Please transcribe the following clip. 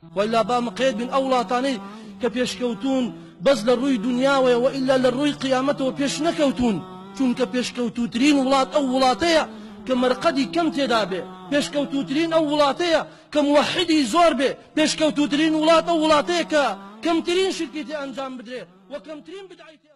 وإلا با مقيد من أولاتاني كبيشكوتون بس للروي دنياوي وإلا للروي قيامته وبيش نكوتون چونك بيشكوتوترين ولات أو ولاتيا كمرقدي كم تدابي بيشكوتوترين أو ولاتيا كموحدي زور بي بيشكوتوترين ولات أو ولاتيا كم ترين شركتي أنجام بدري وكم ترين بدعيتي